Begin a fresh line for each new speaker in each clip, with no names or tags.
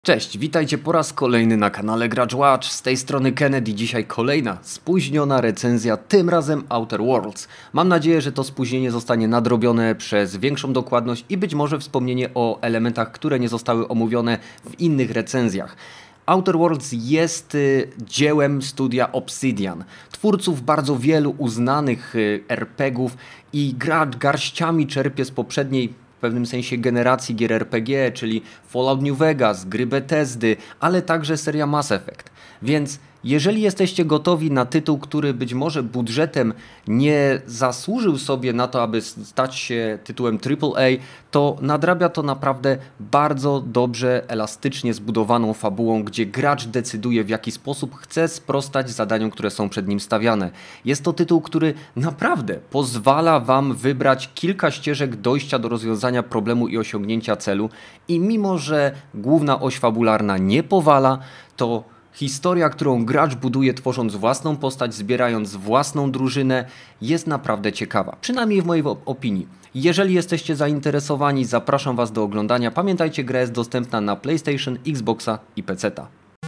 Cześć, witajcie po raz kolejny na kanale Gracz Watch. Z tej strony Kennedy. Dzisiaj kolejna spóźniona recenzja, tym razem Outer Worlds. Mam nadzieję, że to spóźnienie zostanie nadrobione przez większą dokładność i być może wspomnienie o elementach, które nie zostały omówione w innych recenzjach. Outer Worlds jest dziełem studia Obsidian, twórców bardzo wielu uznanych RPG-ów i gracz garściami czerpie z poprzedniej w pewnym sensie generacji gier RPG, czyli Fallout New Vegas, gry Bethesdy, ale także seria Mass Effect. Więc jeżeli jesteście gotowi na tytuł, który być może budżetem nie zasłużył sobie na to, aby stać się tytułem AAA, to nadrabia to naprawdę bardzo dobrze, elastycznie zbudowaną fabułą, gdzie gracz decyduje, w jaki sposób chce sprostać zadaniom, które są przed nim stawiane. Jest to tytuł, który naprawdę pozwala wam wybrać kilka ścieżek dojścia do rozwiązania problemu i osiągnięcia celu i mimo, że główna oś fabularna nie powala, to historia, którą gracz buduje, tworząc własną postać, zbierając własną drużynę, jest naprawdę ciekawa. Przynajmniej w mojej opinii. Jeżeli jesteście zainteresowani, zapraszam was do oglądania. Pamiętajcie, gra jest dostępna na PlayStation, Xboxa i PC-ta.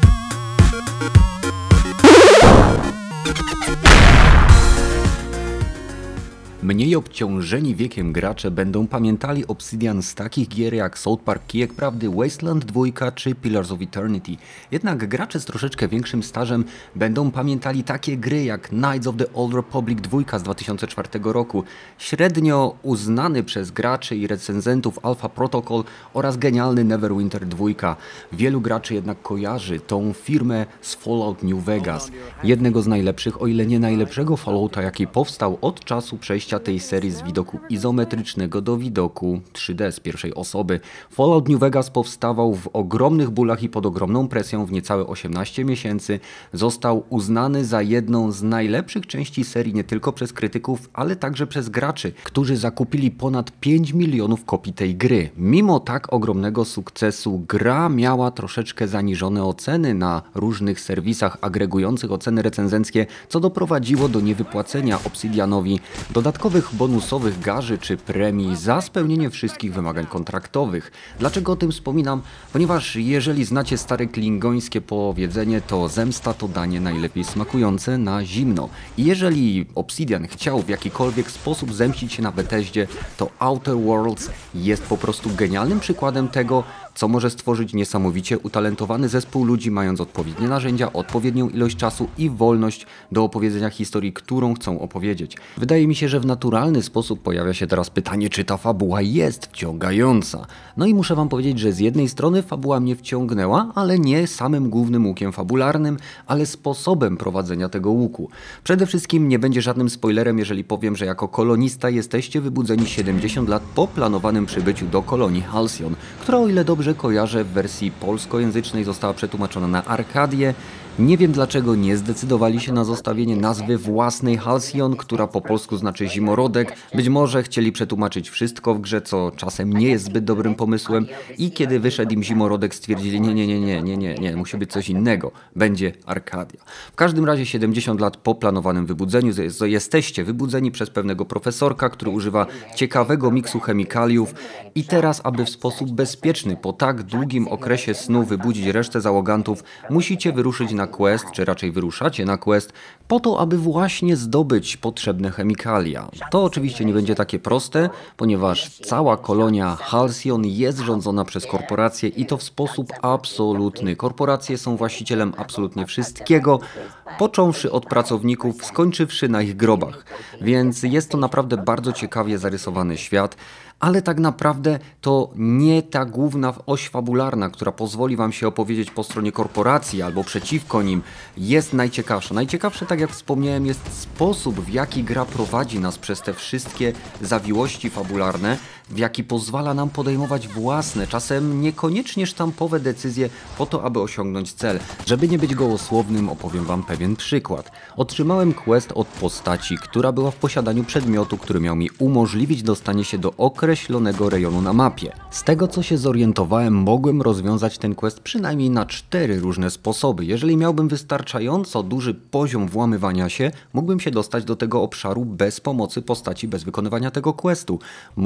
Mniej obciążeni wiekiem gracze będą pamiętali Obsidian z takich gier jak South Park Kijek Prawdy, Wasteland 2 czy Pillars of Eternity. Jednak gracze z troszeczkę większym stażem będą pamiętali takie gry jak Knights of the Old Republic 2 z 2004 roku, średnio uznany przez graczy i recenzentów Alpha Protocol oraz genialny Neverwinter 2. Wielu graczy jednak kojarzy tą firmę z Fallout New Vegas, jednego z najlepszych, o ile nie najlepszego Fallouta, jaki powstał od czasu przejścia tej serii z widoku izometrycznego do widoku 3D z pierwszej osoby. Fallout New Vegas powstawał w ogromnych bólach i pod ogromną presją w niecałe 18 miesięcy. Został uznany za jedną z najlepszych części serii nie tylko przez krytyków, ale także przez graczy, którzy zakupili ponad 5 milionów kopii tej gry. Mimo tak ogromnego sukcesu gra miała troszeczkę zaniżone oceny na różnych serwisach agregujących oceny recenzenckie, co doprowadziło do niewypłacenia Obsidianowi dodatkowych bonusowych garzy czy premii za spełnienie wszystkich wymagań kontraktowych. Dlaczego o tym wspominam? Ponieważ jeżeli znacie stare klingońskie powiedzenie, to zemsta to danie najlepiej smakujące na zimno. I jeżeli Obsidian chciał w jakikolwiek sposób zemścić się na Bethesdzie, to Outer Worlds jest po prostu genialnym przykładem tego, co może stworzyć niesamowicie utalentowany zespół ludzi, mając odpowiednie narzędzia, odpowiednią ilość czasu i wolność do opowiedzenia historii, którą chcą opowiedzieć. Wydaje mi się, że w naturalny sposób pojawia się teraz pytanie, czy ta fabuła jest wciągająca. No i muszę wam powiedzieć, że z jednej strony fabuła mnie wciągnęła, ale nie samym głównym łukiem fabularnym, ale sposobem prowadzenia tego łuku. Przede wszystkim nie będzie żadnym spoilerem, jeżeli powiem, że jako kolonista jesteście wybudzeni 70 lat po planowanym przybyciu do kolonii Halcyon, która, o ile dobrze kojarzę, w wersji polskojęzycznej została przetłumaczona na Arkadię. Nie wiem dlaczego nie zdecydowali się na zostawienie nazwy własnej Halcyon, która po polsku znaczy zimorodek. Być może chcieli przetłumaczyć wszystko w grze, co czasem nie jest zbyt dobrym pomysłem i kiedy wyszedł im zimorodek, stwierdzili nie, musi być coś innego. Będzie Arkadia. W każdym razie 70 lat po planowanym wybudzeniu jesteście wybudzeni przez pewnego profesorka, który używa ciekawego miksu chemikaliów i teraz, aby w sposób bezpieczny po tak długim okresie snu wybudzić resztę załogantów, musicie wyruszyć na quest, czy raczej wyruszacie na quest, po to, aby właśnie zdobyć potrzebne chemikalia. To oczywiście nie będzie takie proste, ponieważ cała kolonia Halcyon jest rządzona przez korporacje i to w sposób absolutny. Korporacje są właścicielem absolutnie wszystkiego, począwszy od pracowników, skończywszy na ich grobach. Więc jest to naprawdę bardzo ciekawie zarysowany świat. Ale tak naprawdę to nie ta główna oś fabularna, która pozwoli wam się opowiedzieć po stronie korporacji albo przeciwko nim, jest najciekawsza. Najciekawsze, tak jak wspomniałem, jest sposób, w jaki gra prowadzi nas przez te wszystkie zawiłości fabularne, w jaki pozwala nam podejmować własne, czasem niekoniecznie sztampowe decyzje po to, aby osiągnąć cel. Żeby nie być gołosłownym, opowiem wam pewien przykład. Otrzymałem quest od postaci, która była w posiadaniu przedmiotu, który miał mi umożliwić dostanie się do określonego rejonu na mapie. Z tego, co się zorientowałem, mogłem rozwiązać ten quest przynajmniej na 4 różne sposoby. Jeżeli miałbym wystarczająco duży poziom włamywania się, mógłbym się dostać do tego obszaru bez pomocy postaci, bez wykonywania tego questu. Mógłbym również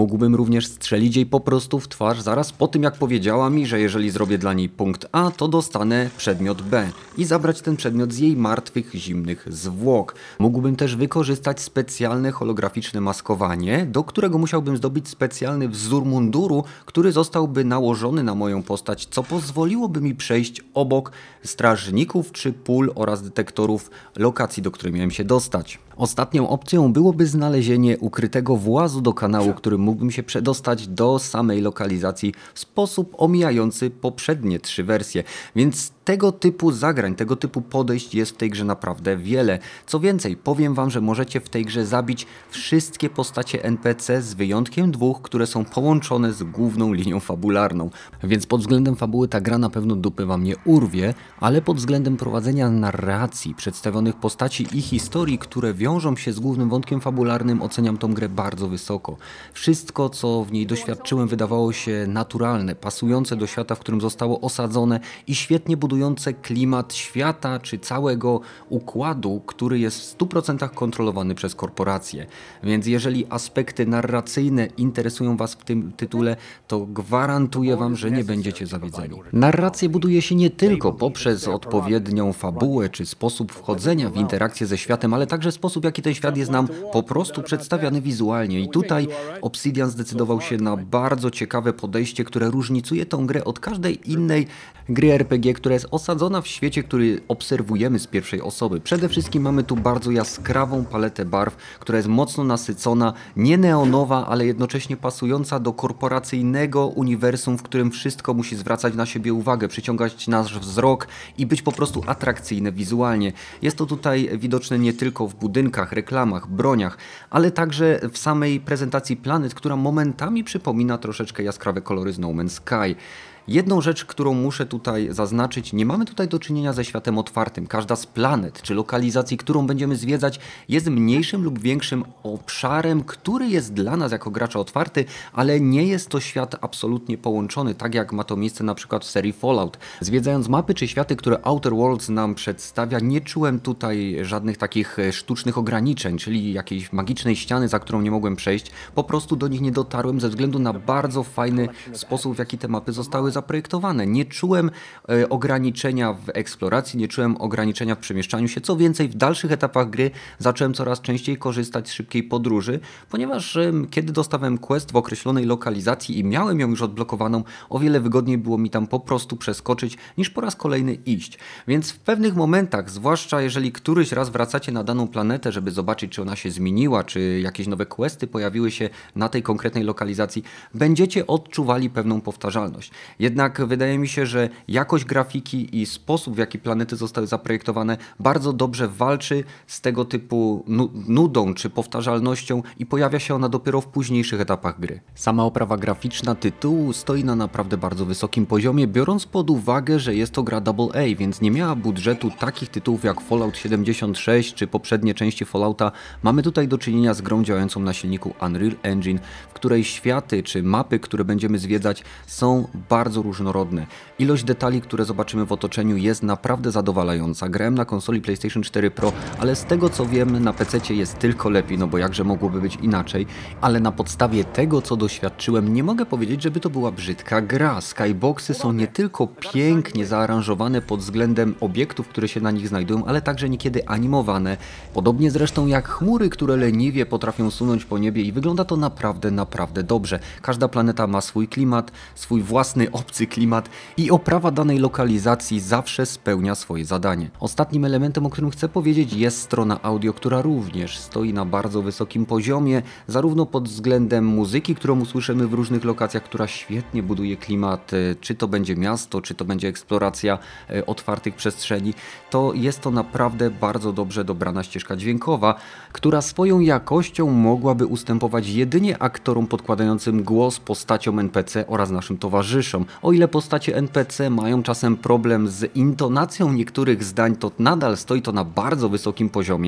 również strzelić jej po prostu w twarz zaraz po tym, jak powiedziała mi, że jeżeli zrobię dla niej punkt A, to dostanę przedmiot B i zabrać ten przedmiot z jej martwych, zimnych zwłok. Mógłbym też wykorzystać specjalne holograficzne maskowanie, do którego musiałbym zdobyć specjalny wzór munduru, który zostałby nałożony na moją postać, co pozwoliłoby mi przejść obok strażników czy pól oraz detektorów lokacji, do której miałem się dostać. Ostatnią opcją byłoby znalezienie ukrytego włazu do kanału, którym mógłbym się przedostać do samej lokalizacji w sposób omijający poprzednie 3 wersje. Więc tego typu zagrań, tego typu podejść jest w tej grze naprawdę wiele. Co więcej, powiem wam, że możecie w tej grze zabić wszystkie postacie NPC z wyjątkiem 2, które są połączone z główną linią fabularną. Więc pod względem fabuły ta gra na pewno dupy wam nie urwie, ale pod względem prowadzenia narracji, przedstawionych postaci i historii, które wiążą się z głównym wątkiem fabularnym, oceniam tą grę bardzo wysoko. Wszystko, co w niej doświadczyłem, wydawało się naturalne, pasujące do świata, w którym zostało osadzone i świetnie budujące klimat świata czy całego układu, który jest w 100% kontrolowany przez korporacje. Więc jeżeli aspekty narracyjne interesują was w tym tytule, to gwarantuję wam, że nie będziecie zawiedzeni. Narrację buduje się nie tylko poprzez odpowiednią fabułę czy sposób wchodzenia w interakcję ze światem, ale także sposób, w jaki ten świat jest nam po prostu przedstawiany wizualnie. I tutaj Obsidian zdecydował się na bardzo ciekawe podejście, które różnicuje tą grę od każdej innej gry RPG, która jest osadzona w świecie, który obserwujemy z pierwszej osoby. Przede wszystkim mamy tu bardzo jaskrawą paletę barw, która jest mocno nasycona, nie neonowa, ale jednocześnie pasująca do korporacyjnego uniwersum, w którym wszystko musi zwracać na siebie uwagę, przyciągać nasz wzrok i być po prostu atrakcyjne wizualnie. Jest to tutaj widoczne nie tylko w budynkach, reklamach, broniach, ale także w samej prezentacji planet, która momentami przypomina troszeczkę jaskrawe kolory z No Man's Sky. Jedną rzecz, którą muszę tutaj zaznaczyć, nie mamy tutaj do czynienia ze światem otwartym. Każda z planet czy lokalizacji, którą będziemy zwiedzać, jest mniejszym lub większym obszarem, który jest dla nas jako gracza otwarty, ale nie jest to świat absolutnie połączony, tak jak ma to miejsce na przykład w serii Fallout. Zwiedzając mapy czy światy, które Outer Worlds nam przedstawia, nie czułem tutaj żadnych takich sztucznych ograniczeń, czyli jakiejś magicznej ściany, za którą nie mogłem przejść. Po prostu do nich nie dotarłem ze względu na bardzo fajny sposób, w jaki te mapy zostały zaprojektowane. Nie czułem ograniczenia w eksploracji, nie czułem ograniczenia w przemieszczaniu się. Co więcej, w dalszych etapach gry zacząłem coraz częściej korzystać z szybkiej podróży, ponieważ kiedy dostałem quest w określonej lokalizacji i miałem ją już odblokowaną, o wiele wygodniej było mi tam po prostu przeskoczyć, niż po raz kolejny iść. Więc w pewnych momentach, zwłaszcza jeżeli któryś raz wracacie na daną planetę, żeby zobaczyć, czy ona się zmieniła, czy jakieś nowe questy pojawiły się na tej konkretnej lokalizacji, będziecie odczuwali pewną powtarzalność. Jednak wydaje mi się, że jakość grafiki i sposób, w jaki planety zostały zaprojektowane, bardzo dobrze walczy z tego typu nudą czy powtarzalnością i pojawia się ona dopiero w późniejszych etapach gry. Sama oprawa graficzna tytułu stoi na naprawdę bardzo wysokim poziomie, biorąc pod uwagę, że jest to gra AA, więc nie miała budżetu takich tytułów jak Fallout 76 czy poprzednie części Fallouta. Mamy tutaj do czynienia z grą działającą na silniku Unreal Engine, w której światy czy mapy, które będziemy zwiedzać, są bardzo różnorodne. Ilość detali, które zobaczymy w otoczeniu, jest naprawdę zadowalająca. Grałem na konsoli PlayStation 4 Pro, ale z tego co wiem, na PC jest tylko lepiej, no bo jakże mogłoby być inaczej. Ale na podstawie tego, co doświadczyłem, nie mogę powiedzieć, żeby to była brzydka gra. Skyboxy są nie tylko pięknie zaaranżowane pod względem obiektów, które się na nich znajdują, ale także niekiedy animowane. Podobnie zresztą jak chmury, które leniwie potrafią sunąć po niebie i wygląda to naprawdę dobrze. Każda planeta ma swój klimat, swój własny obcy klimat i oprawa danej lokalizacji zawsze spełnia swoje zadanie. Ostatnim elementem, o którym chcę powiedzieć, jest strona audio, która również stoi na bardzo wysokim poziomie, zarówno pod względem muzyki, którą usłyszymy w różnych lokacjach, która świetnie buduje klimat, czy to będzie miasto, czy to będzie eksploracja otwartych przestrzeni, to jest to naprawdę bardzo dobrze dobrana ścieżka dźwiękowa, która swoją jakością mogłaby ustępować jedynie aktorom podkładającym głos postaciom NPC oraz naszym towarzyszom. O ile postacie NPC mają czasem problem z intonacją niektórych zdań, to nadal stoi to na bardzo wysokim poziomie.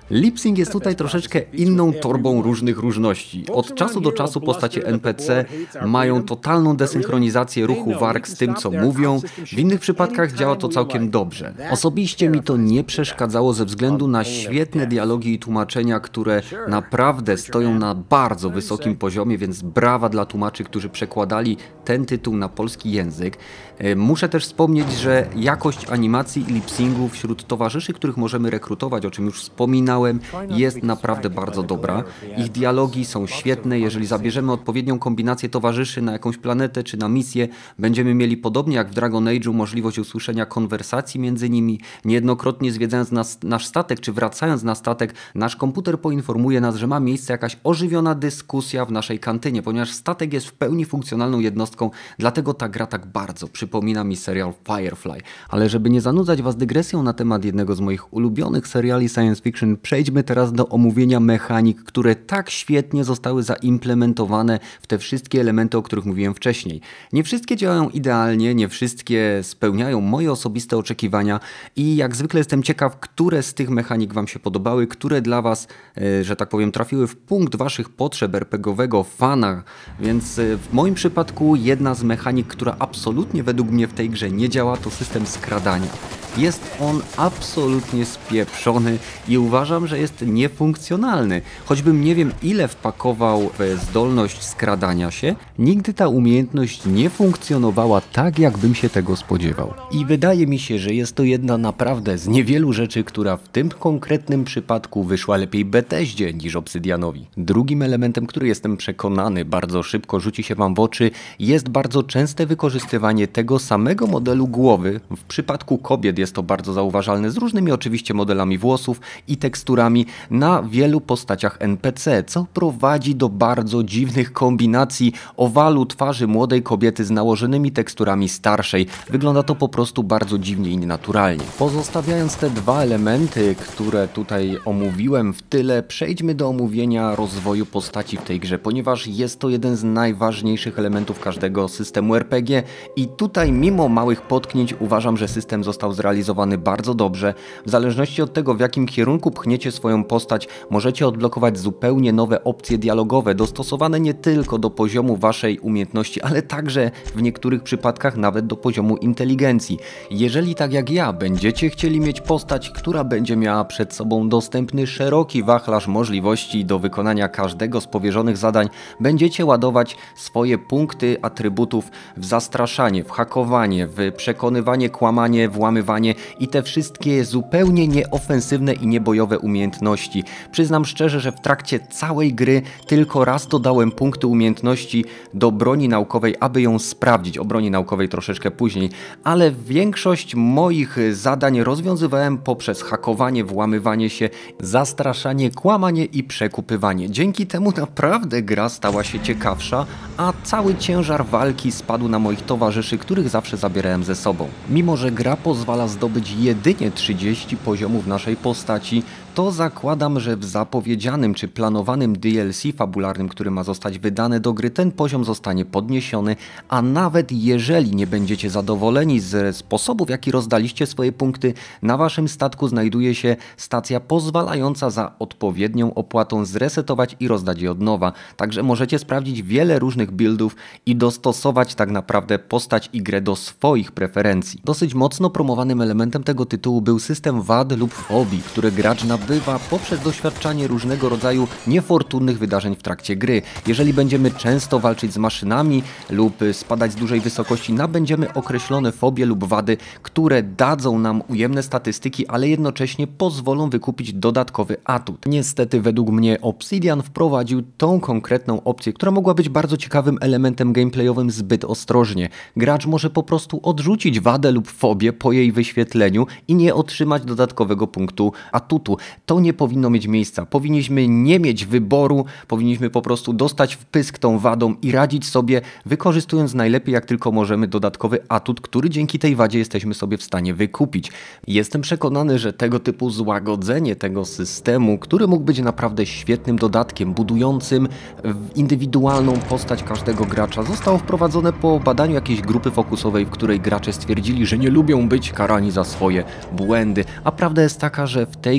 Lip-sync jest tutaj troszeczkę inną torbą różnych różności. Od czasu do czasu postacie NPC mają totalną desynchronizację ruchu warg z tym, co mówią. W innych przypadkach działa to całkiem dobrze. Osobiście mi to nie przeszkadzało ze względu na świetne dialogi i tłumaczenia, które naprawdę stoją na bardzo wysokim poziomie, więc brawa dla tłumaczy, którzy przekładali ten tytuł na polski język. Muszę też wspomnieć, że jakość animacji i lip-syngu wśród towarzyszy, których możemy rekrutować, o czym już wspominałem, jest naprawdę bardzo dobra. Ich dialogi są świetne. Jeżeli zabierzemy odpowiednią kombinację towarzyszy na jakąś planetę czy na misję, będziemy mieli podobnie jak w Dragon Age'u możliwość usłyszenia konwersacji między nimi. Niejednokrotnie zwiedzając nasz statek czy wracając na statek, nasz komputer poinformuje nas, że ma miejsce jakaś ożywiona dyskusja w naszej kantynie, ponieważ statek jest w pełni funkcjonalną jednostką, dlatego ta gra tak bardzo przypomina mi serial Firefly. Ale żeby nie zanudzać was dygresją na temat jednego z moich ulubionych seriali science fiction, przejdźmy teraz do omówienia mechanik, które tak świetnie zostały zaimplementowane w te wszystkie elementy, o których mówiłem wcześniej. Nie wszystkie działają idealnie, nie wszystkie spełniają moje osobiste oczekiwania i jak zwykle jestem ciekaw, które z tych mechanik wam się podobały, które dla was, że tak powiem, trafiły w punkt waszych potrzeb RPGowego fana, więc w moim przypadku jedna z mechanik, która absolutnie według mnie w tej grze nie działa, to system skradania. Jest on absolutnie spieprzony i uważam, że jest niefunkcjonalny. Choćbym nie wiem ile wpakował w zdolność skradania się, nigdy ta umiejętność nie funkcjonowała tak, jakbym się tego spodziewał. I wydaje mi się, że jest to jedna naprawdę z niewielu rzeczy, która w tym konkretnym przypadku wyszła lepiej Bethesdzie niż Obsydianowi. Drugim elementem, który jestem przekonany bardzo szybko rzuci się wam w oczy, jest bardzo częste wykorzystywanie tego samego modelu głowy. W przypadku kobiet jest to bardzo zauważalne z różnymi oczywiście modelami włosów i teksturami na wielu postaciach NPC, co prowadzi do bardzo dziwnych kombinacji owalu twarzy młodej kobiety z nałożonymi teksturami starszej. Wygląda to po prostu bardzo dziwnie i nienaturalnie. Pozostawiając te dwa elementy, które tutaj omówiłem w tyle, przejdźmy do omówienia rozwoju postaci w tej grze, ponieważ jest to jeden z najważniejszych elementów każdego systemu RPG i tutaj mimo małych potknięć uważam, że system został zrealizowany bardzo dobrze. W zależności od tego, w jakim kierunku pchniecie swoją postać, możecie odblokować zupełnie nowe opcje dialogowe, dostosowane nie tylko do poziomu waszej umiejętności, ale także w niektórych przypadkach nawet do poziomu inteligencji. Jeżeli tak jak ja będziecie chcieli mieć postać, która będzie miała przed sobą dostępny szeroki wachlarz możliwości do wykonania każdego z powierzonych zadań, będziecie ładować swoje punkty atrybutów w zastraszanie, w hakowanie, w przekonywanie, kłamanie, włamywanie i te wszystkie zupełnie nieofensywne i niebojowe umiejętności. Przyznam szczerze, że w trakcie całej gry tylko raz dodałem punkty umiejętności do broni naukowej, aby ją sprawdzić. O broni naukowej troszeczkę później, ale większość moich zadań rozwiązywałem poprzez hakowanie, włamywanie się, zastraszanie, kłamanie i przekupywanie. Dzięki temu naprawdę gra stała się ciekawsza, a cały ciężar walki spadł na moich towarzyszy, których zawsze zabierałem ze sobą. Mimo że gra pozwala zdobyć jedynie 30 poziomów naszej postaci, to zakładam, że w zapowiedzianym czy planowanym DLC fabularnym, który ma zostać wydany do gry, ten poziom zostanie podniesiony, a nawet jeżeli nie będziecie zadowoleni ze sposobu, w jaki rozdaliście swoje punkty, na waszym statku znajduje się stacja pozwalająca za odpowiednią opłatą zresetować i rozdać je od nowa. Także możecie sprawdzić wiele różnych buildów i dostosować tak naprawdę postać i grę do swoich preferencji. Dosyć mocno promowanym elementem tego tytułu był system wad lub fobii, które gracz nabywa poprzez doświadczanie różnego rodzaju niefortunnych wydarzeń w trakcie gry. Jeżeli będziemy często walczyć z maszynami lub spadać z dużej wysokości, nabędziemy określone fobie lub wady, które dadzą nam ujemne statystyki, ale jednocześnie pozwolą wykupić dodatkowy atut. Niestety według mnie Obsidian wprowadził tą konkretną opcję, która mogła być bardzo ciekawym elementem gameplayowym zbyt ostrożnie. Gracz może po prostu odrzucić wadę lub fobię po jej wyświetleniu i nie otrzymać dodatkowego punktu atutu. To nie powinno mieć miejsca. Powinniśmy nie mieć wyboru, powinniśmy po prostu dostać w pysk tą wadą i radzić sobie, wykorzystując najlepiej jak tylko możemy dodatkowy atut, który dzięki tej wadzie jesteśmy sobie w stanie wykupić. Jestem przekonany, że tego typu złagodzenie tego systemu, który mógł być naprawdę świetnym dodatkiem, budującym indywidualną postać każdego gracza, zostało wprowadzone po badaniu jakiejś grupy fokusowej, w której gracze stwierdzili, że nie lubią być karani za swoje błędy. A prawda jest taka, że w tej grze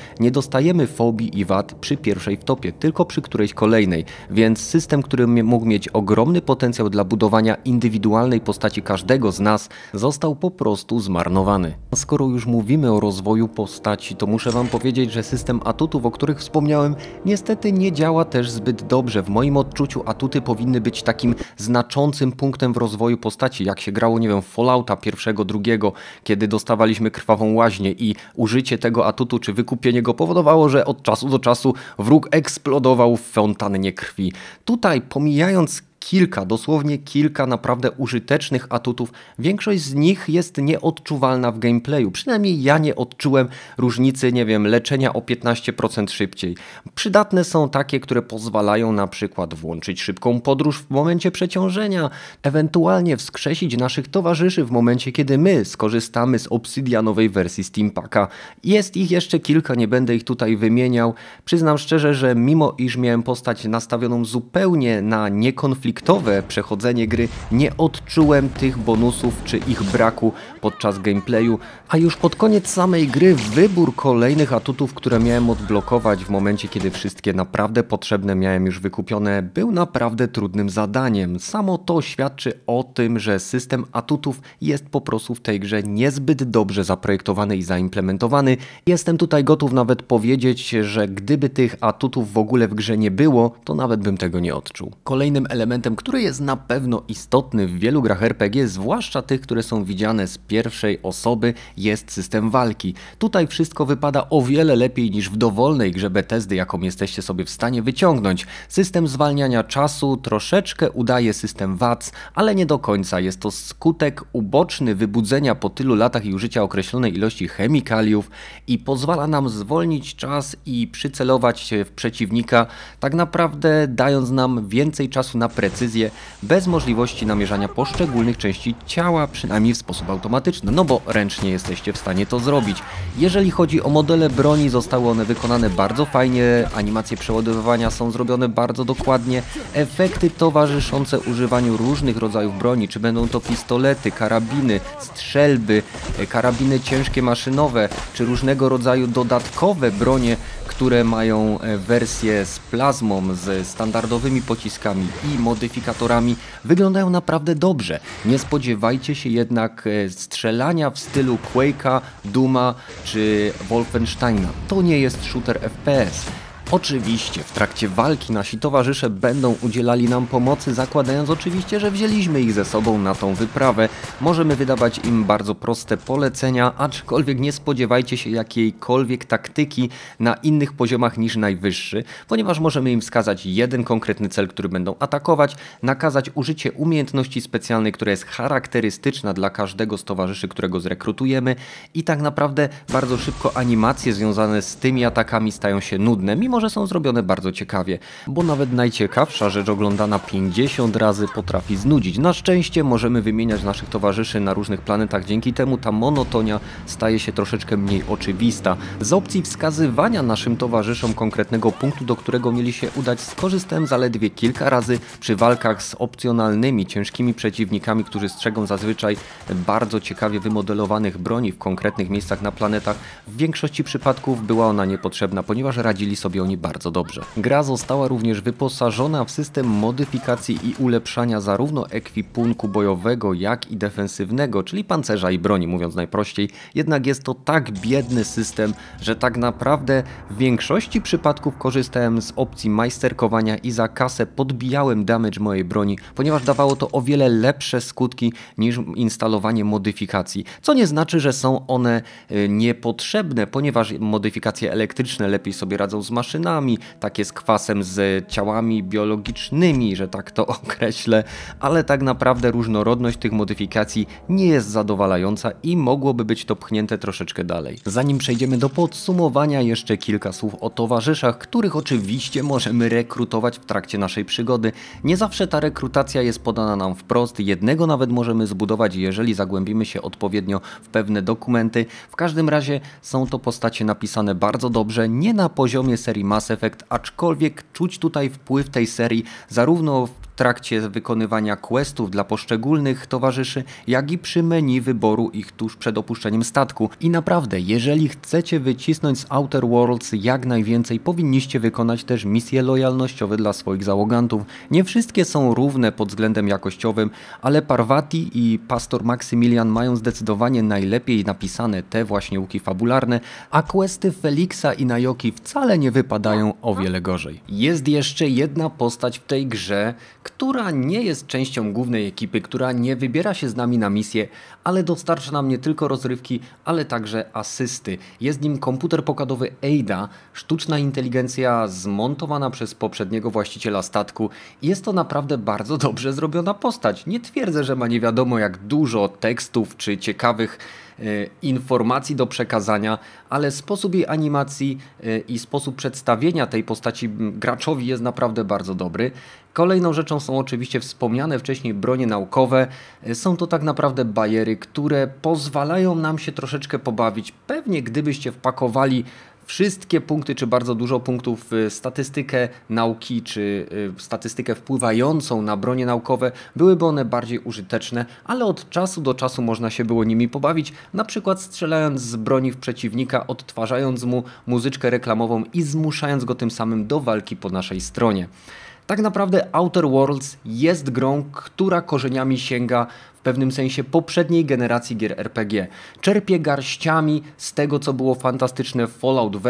nie dostajemy fobii i wad przy pierwszej wtopie, tylko przy którejś kolejnej, więc system, który mógł mieć ogromny potencjał dla budowania indywidualnej postaci każdego z nas, został po prostu zmarnowany. Skoro już mówimy o rozwoju postaci, to muszę wam powiedzieć, że system atutów, o których wspomniałem, niestety nie działa też zbyt dobrze. W moim odczuciu atuty powinny być takim znaczącym punktem w rozwoju postaci, jak się grało, nie wiem, w Fallouta pierwszego, drugiego, kiedy dostawaliśmy krwawą łaźnię i użycie tego atutu czy wykupienie go powodowało, że od czasu do czasu wróg eksplodował w fontannie krwi. Tutaj, pomijając dosłownie kilka naprawdę użytecznych atutów, większość z nich jest nieodczuwalna w gameplayu. Przynajmniej ja nie odczułem różnicy, nie wiem, leczenia o 15% szybciej. Przydatne są takie, które pozwalają na przykład włączyć szybką podróż w momencie przeciążenia, ewentualnie wskrzesić naszych towarzyszy w momencie, kiedy my skorzystamy z obsydianowej wersji Steampaka. Jest ich jeszcze kilka, nie będę ich tutaj wymieniał. Przyznam szczerze, że mimo iż miałem postać nastawioną zupełnie na niekonfliktowe przechodzenie gry, nie odczułem tych bonusów czy ich braku podczas gameplayu, a już pod koniec samej gry wybór kolejnych atutów, które miałem odblokować w momencie, kiedy wszystkie naprawdę potrzebne miałem już wykupione, był naprawdę trudnym zadaniem. Samo to świadczy o tym, że system atutów jest po prostu w tej grze niezbyt dobrze zaprojektowany i zaimplementowany. Jestem tutaj gotów nawet powiedzieć, że gdyby tych atutów w ogóle w grze nie było, to nawet bym tego nie odczuł. Kolejnym elementem, który jest na pewno istotny w wielu grach RPG, zwłaszcza tych, które są widziane z pierwszej osoby, jest system walki. Tutaj wszystko wypada o wiele lepiej niż w dowolnej grze Bethesdy, jaką jesteście sobie w stanie wyciągnąć. System zwalniania czasu troszeczkę udaje system VATS, ale nie do końca. Jest to skutek uboczny wybudzenia po tylu latach i użycia określonej ilości chemikaliów i pozwala nam zwolnić czas i przycelować się w przeciwnika, tak naprawdę dając nam więcej czasu na precyzję, bez możliwości namierzania poszczególnych części ciała, przynajmniej w sposób automatyczny, no bo ręcznie jesteście w stanie to zrobić. Jeżeli chodzi o modele broni, zostały one wykonane bardzo fajnie, animacje przeładowywania są zrobione bardzo dokładnie, efekty towarzyszące używaniu różnych rodzajów broni, czy będą to pistolety, karabiny, strzelby, karabiny ciężkie maszynowe, czy różnego rodzaju dodatkowe bronie, które mają wersję z plazmą, z standardowymi pociskami i modyfikatorami, wyglądają naprawdę dobrze. Nie spodziewajcie się jednak strzelania w stylu Quake'a, Dooma czy Wolfensteina. To nie jest shooter FPS. Oczywiście w trakcie walki nasi towarzysze będą udzielali nam pomocy, zakładając oczywiście, że wzięliśmy ich ze sobą na tą wyprawę. Możemy wydawać im bardzo proste polecenia, aczkolwiek nie spodziewajcie się jakiejkolwiek taktyki na innych poziomach niż najwyższy, ponieważ możemy im wskazać jeden konkretny cel, który będą atakować, nakazać użycie umiejętności specjalnej, która jest charakterystyczna dla każdego z towarzyszy, którego zrekrutujemy i tak naprawdę bardzo szybko animacje związane z tymi atakami stają się nudne, mimo że są zrobione bardzo ciekawie, bo nawet najciekawsza rzecz oglądana 50 razy potrafi znudzić. Na szczęście możemy wymieniać naszych towarzyszy na różnych planetach, dzięki temu ta monotonia staje się troszeczkę mniej oczywista. Z opcji wskazywania naszym towarzyszom konkretnego punktu, do którego mieli się udać, skorzystałem zaledwie kilka razy przy walkach z opcjonalnymi, ciężkimi przeciwnikami, którzy strzegą zazwyczaj bardzo ciekawie wymodelowanych broni w konkretnych miejscach na planetach. W większości przypadków była ona niepotrzebna, ponieważ radzili sobie oni bardzo dobrze. Gra została również wyposażona w system modyfikacji i ulepszania zarówno ekwipunku bojowego, jak i defensywnego, czyli pancerza i broni, mówiąc najprościej. Jednak jest to tak biedny system, że tak naprawdę w większości przypadków korzystałem z opcji majsterkowania i za kasę podbijałem damage mojej broni, ponieważ dawało to o wiele lepsze skutki niż instalowanie modyfikacji. Co nie znaczy, że są one niepotrzebne, ponieważ modyfikacje elektryczne lepiej sobie radzą z maszynami, takie z kwasem, z ciałami biologicznymi, że tak to określę, ale tak naprawdę różnorodność tych modyfikacji nie jest zadowalająca i mogłoby być to pchnięte troszeczkę dalej. Zanim przejdziemy do podsumowania, jeszcze kilka słów o towarzyszach, których oczywiście możemy rekrutować w trakcie naszej przygody. Nie zawsze ta rekrutacja jest podana nam wprost, jednego nawet możemy zbudować, jeżeli zagłębimy się odpowiednio w pewne dokumenty. W każdym razie są to postacie napisane bardzo dobrze, nie na poziomie serii Mass Effect, aczkolwiek czuć tutaj wpływ tej serii zarówno w trakcie wykonywania questów dla poszczególnych towarzyszy, jak i przy menu wyboru ich tuż przed opuszczeniem statku. I naprawdę, jeżeli chcecie wycisnąć z Outer Worlds jak najwięcej, powinniście wykonać też misje lojalnościowe dla swoich załogantów. Nie wszystkie są równe pod względem jakościowym, ale Parvati i Pastor Maximilian mają zdecydowanie najlepiej napisane te właśnie łuki fabularne, a questy Felixa i Nayoki wcale nie wypadają o wiele gorzej. Jest jeszcze jedna postać w tej grze, która nie jest częścią głównej ekipy, która nie wybiera się z nami na misję, ale dostarcza nam nie tylko rozrywki, ale także asysty. Jest nim komputer pokładowy Ada, sztuczna inteligencja zmontowana przez poprzedniego właściciela statku. Jest to naprawdę bardzo dobrze zrobiona postać. Nie twierdzę, że ma nie wiadomo jak dużo tekstów czy ciekawych informacji do przekazania, ale sposób jej animacji i sposób przedstawienia tej postaci graczowi jest naprawdę bardzo dobry. Kolejną rzeczą są oczywiście wspomniane wcześniej bronie naukowe. Są to tak naprawdę bajery, które pozwalają nam się troszeczkę pobawić. Pewnie gdybyście wpakowali wszystkie punkty, czy bardzo dużo punktów w statystykę nauki, czy statystykę wpływającą na bronie naukowe, byłyby one bardziej użyteczne, ale od czasu do czasu można się było nimi pobawić, na przykład strzelając z broni w przeciwnika, odtwarzając mu muzyczkę reklamową i zmuszając go tym samym do walki po naszej stronie. Tak naprawdę Outer Worlds jest grą, która korzeniami sięga w pewnym sensie poprzedniej generacji gier RPG. Czerpie garściami z tego, co było fantastyczne w Fallout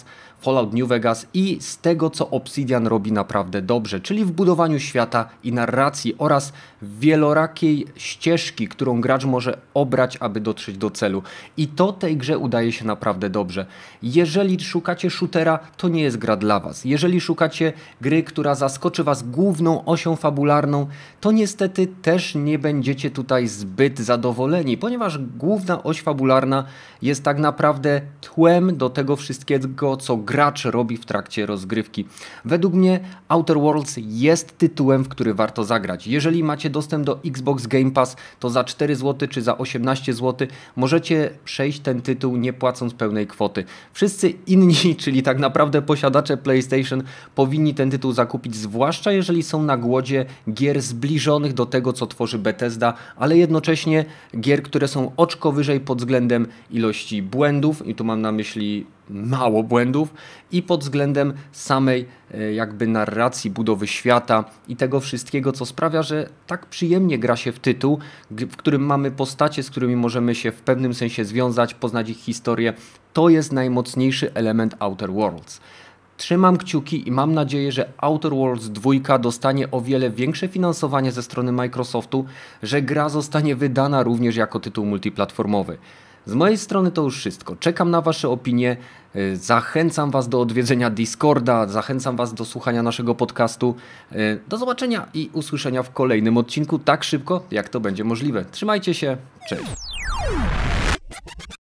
New Vegas i z tego, co Obsidian robi naprawdę dobrze, czyli w budowaniu świata i narracji oraz wielorakiej ścieżki, którą gracz może obrać, aby dotrzeć do celu. I to tej grze udaje się naprawdę dobrze. Jeżeli szukacie shootera, to nie jest gra dla was. Jeżeli szukacie gry, która zaskoczy was główną osią fabularną, to niestety też nie będziecie tutaj zbyt zadowoleni, ponieważ główna oś fabularna jest tak naprawdę tłem do tego wszystkiego, co gracz robi w trakcie rozgrywki. Według mnie Outer Worlds jest tytułem, w który warto zagrać. Jeżeli macie dostęp do Xbox Game Pass, to za 4 zł czy za 18 zł możecie przejść ten tytuł nie płacąc pełnej kwoty. Wszyscy inni, czyli tak naprawdę posiadacze PlayStation, powinni ten tytuł zakupić, zwłaszcza jeżeli są na głodzie gier zbliżonych do tego, co tworzy Bethesda, ale jednocześnie gier, które są oczko wyżej pod względem ilości błędów, i tu mam na myśli mało błędów, i pod względem samej jakby narracji, budowy świata i tego wszystkiego, co sprawia, że tak przyjemnie gra się w tytuł, w którym mamy postacie, z którymi możemy się w pewnym sensie związać, poznać ich historię. To jest najmocniejszy element Outer Worlds. Trzymam kciuki i mam nadzieję, że Outer Worlds 2 dostanie o wiele większe finansowanie ze strony Microsoftu, że gra zostanie wydana również jako tytuł multiplatformowy. Z mojej strony to już wszystko. Czekam na wasze opinie. Zachęcam was do odwiedzenia Discorda, zachęcam was do słuchania naszego podcastu. Do zobaczenia i usłyszenia w kolejnym odcinku tak szybko, jak to będzie możliwe. Trzymajcie się, cześć!